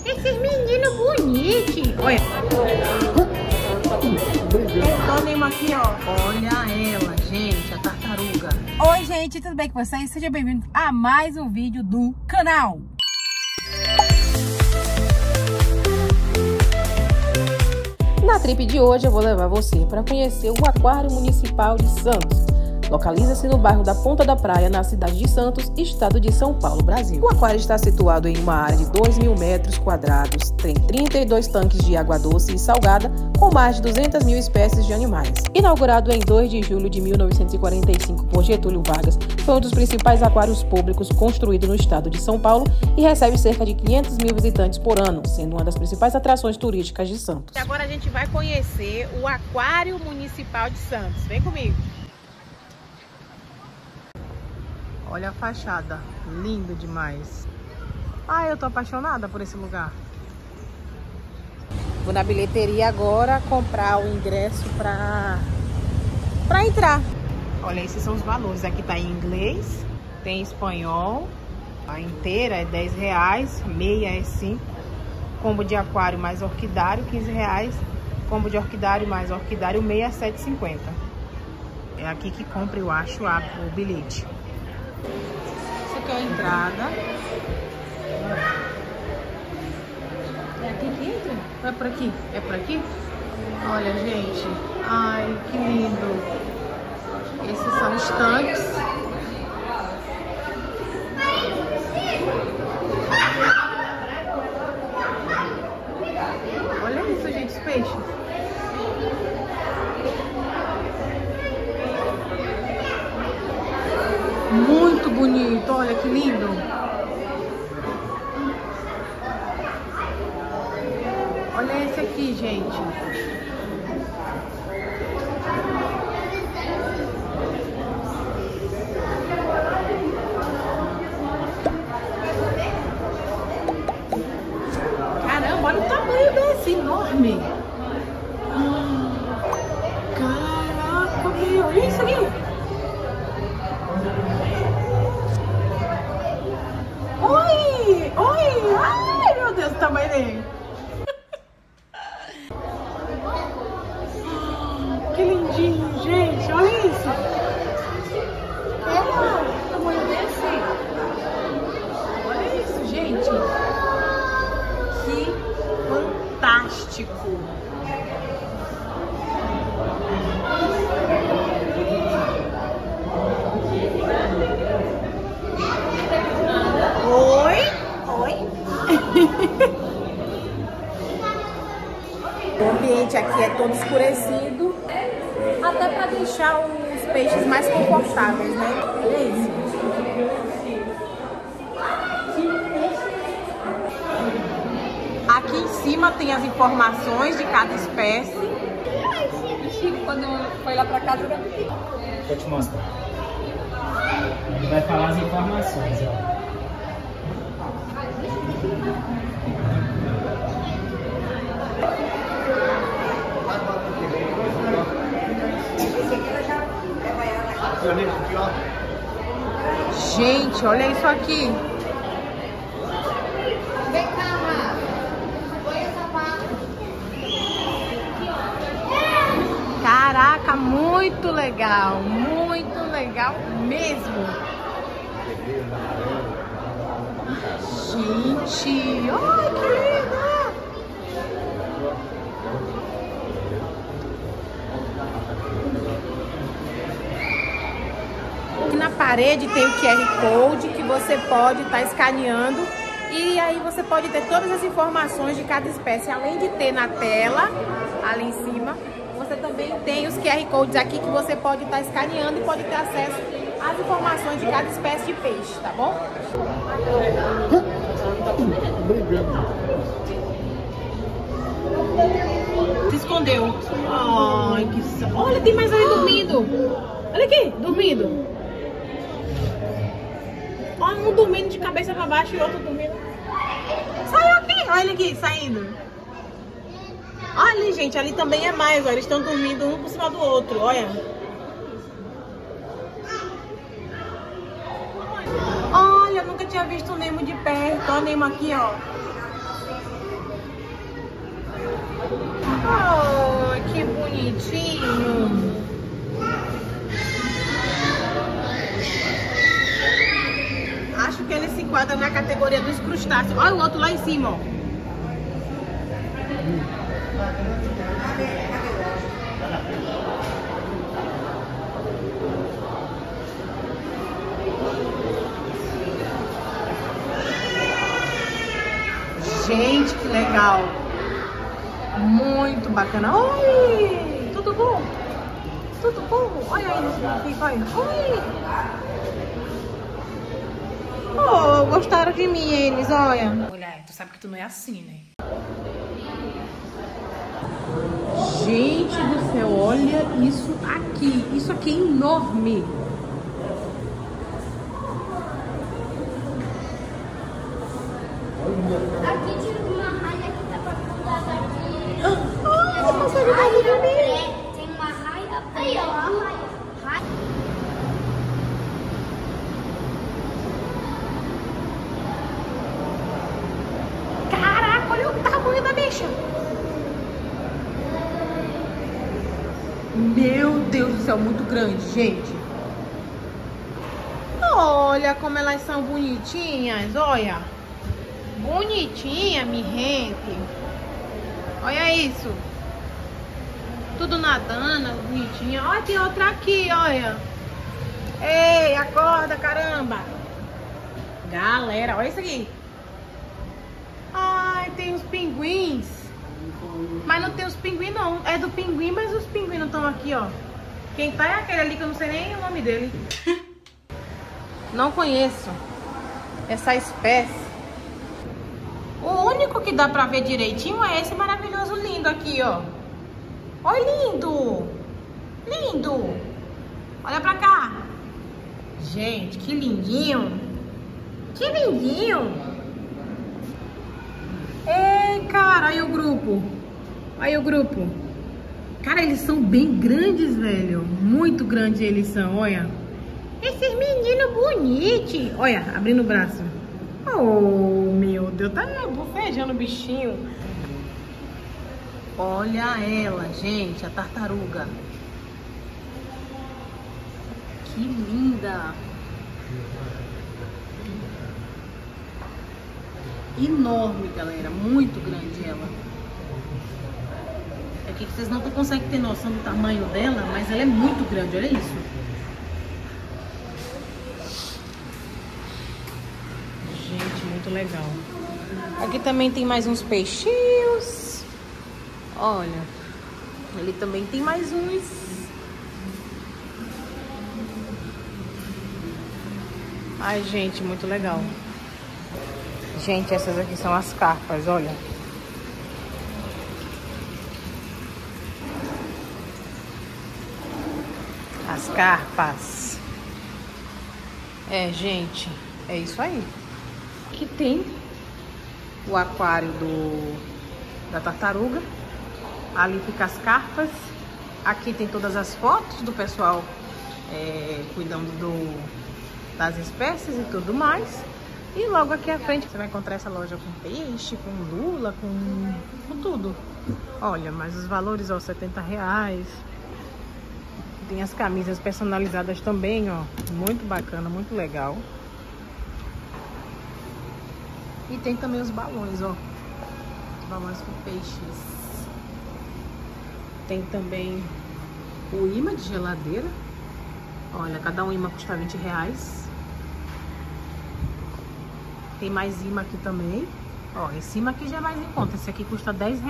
Esses meninos bonitos. Olha. Olha o Nemo aqui, ó. Olha ela, gente, a tartaruga. Oi, gente, tudo bem com vocês? Sejam bem-vindos a mais um vídeo do canal. Na trip de hoje eu vou levar você para conhecer o Aquário Municipal de Santos. Localiza-se no bairro da Ponta da Praia, na cidade de Santos, estado de São Paulo, Brasil. O aquário está situado em uma área de 2.000 metros quadrados, tem 32 tanques de água doce e salgada, com mais de 200.000 espécies de animais. Inaugurado em 2 de julho de 1945 por Getúlio Vargas, foi um dos principais aquários públicos construído no estado de São Paulo e recebe cerca de 500.000 visitantes por ano, sendo uma das principais atrações turísticas de Santos. E agora a gente vai conhecer o Aquário Municipal de Santos. Vem comigo! Olha a fachada, lindo demais. Ai, eu tô apaixonada por esse lugar. Vou na bilheteria agora comprar o ingresso pra entrar. Olha, esses são os valores. Aqui tá em inglês, tem espanhol. A inteira é R$10, meia é 5. Combo de aquário mais orquidário, R$15. Combo de orquidário mais orquidário, meia é R$7,50. É aqui que compra, eu acho, o bilhete. Essa aqui é a entrada. É aqui que entra? Ou é por aqui? É por aqui? Olha, gente. Ai, que lindo. Esses são os tanques. Olha isso, gente, os peixes. Muito bonito, olha que lindo. Olha esse aqui, gente. Caramba, olha o tamanho desse, enorme. Caraca, meu, olha isso aqui. Oi! Oi! Ai, meu Deus, o tamanho dele. Que lindinho, gente. Olha isso. Olha o tamanho desse. Olha isso, gente. Que fantástico. O ambiente aqui é todo escurecido, até para deixar os peixes mais confortáveis, né? Olha isso. Aqui em cima tem as informações de cada espécie. Chico, quando foi lá para casa, vou te mostrar. Ele vai falar as informações, ó. Gente, olha isso aqui. Vem cá, Rafa. Põe o sapato. Caraca, muito legal mesmo. Gente, olha que lindo. Aqui na parede tem o QR Code que você pode estar escaneando e aí você pode ter todas as informações de cada espécie. Além de ter na tela, ali em cima, você também tem os QR Codes aqui que você pode estar escaneando e pode ter acesso às informações de cada espécie de peixe, tá bom? Se escondeu. Ai, que... Olha, tem mais ali dormindo. Olha aqui, dormindo. Olha, um dormindo de cabeça pra baixo e outro dormindo. Saiu aqui, olha ele aqui, saindo. Olha, gente, ali também é mais, ó. Eles estão dormindo um por cima do outro, olha. Olha, eu nunca tinha visto o Nemo de perto. Olha o Nemo aqui, ó. bonitinho. Acho que ele se enquadra na categoria dos crustáceos. Olha o outro lá em cima, ó. Gente, que legal. Muito bacana. Oi! Tudo bom? Tudo bom? Olha aí, olha. Oi! Oh, gostaram de mim eles, olha. Olha, tu sabe que tu não é assim, né? Gente do céu, olha isso aqui. Isso aqui é enorme. Aqui tinha uma raia que tá pra pular daqui. Você consegue ver de mim? Tem uma raia. Aí, ó, a raia. Caraca, olha o tamanho da bicha. Meu Deus do céu, muito grande, gente. Olha como elas são bonitinhas, olha. Bonitinha, minha gente. Olha isso. Tudo nadando, bonitinha. Olha, tem outra aqui, olha. Ei, acorda, caramba. Galera, olha isso aqui. Ai, tem os pinguins. Mas não tem os pinguins, não. É do pinguim, mas os pinguins não estão aqui, ó. Quem tá é aquele ali que eu não sei nem o nome dele. Não conheço essa espécie. O único que dá pra ver direitinho é esse maravilhoso lindo aqui, ó. Olha, lindo. Lindo. Olha pra cá. Gente, que lindinho. Que lindinho. Ei, cara, aí o grupo. Aí o grupo. Cara, eles são bem grandes, velho. Muito grandes eles são, olha. Esses meninos bonitos. Olha, abrindo o braço. Oh, meu Deus, tá bufejando o bichinho. Olha ela, gente, a tartaruga. Que linda. Enorme, galera, muito grande ela. É que vocês não conseguem ter noção do tamanho dela, mas ela é muito grande, olha isso. Gente, muito legal. Aqui também tem mais uns peixinhos. Olha, ali também tem mais uns. Ai, gente, muito legal. Gente, essas aqui são as carpas, olha. As carpas. É, gente, é isso aí. Aqui tem o aquário da tartaruga. Ali fica as carpas. Aqui tem todas as fotos do pessoal cuidando das espécies e tudo mais. E logo aqui à frente você vai encontrar essa loja com peixe, com lula, com tudo. Olha, mas os valores, ó, R$70. Tem as camisas personalizadas também, ó. Muito bacana, muito legal. E tem também os balões, ó. Os balões com peixes. Tem também o imã de geladeira. Olha, cada um imã custa R$20. Tem mais imã aqui também. Ó, esse imã aqui já é mais em conta. Esse aqui custa R$10.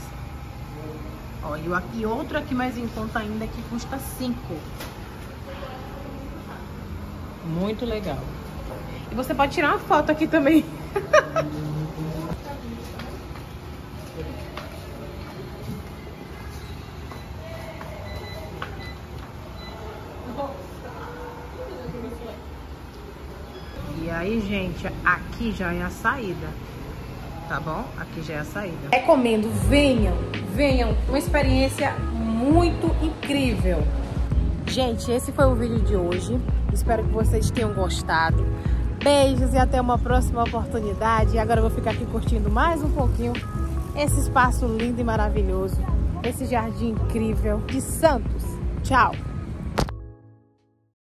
Ó, e outro aqui mais em conta ainda que custa 5. Muito legal. E você pode tirar uma foto aqui também. E aí, gente, aqui já é a saída. Tá bom? Aqui já é a saída. Recomendo, venham, uma experiência muito incrível. Gente, esse foi o vídeo de hoje. Espero que vocês tenham gostado. Beijos e até uma próxima oportunidade. E agora eu vou ficar aqui curtindo mais um pouquinho esse espaço lindo e maravilhoso esse jardim incrível de Santos. Tchau!